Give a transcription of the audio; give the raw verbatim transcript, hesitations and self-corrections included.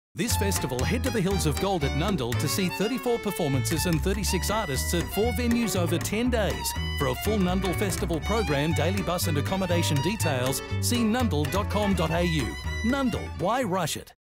This festival, head to the Hills of Gold at Nundle to see thirty-four performances and thirty-six artists at four venues over ten days. For a full Nundle Festival program, daily bus and accommodation details, see nundle dot com dot a u. Nundle, why rush it?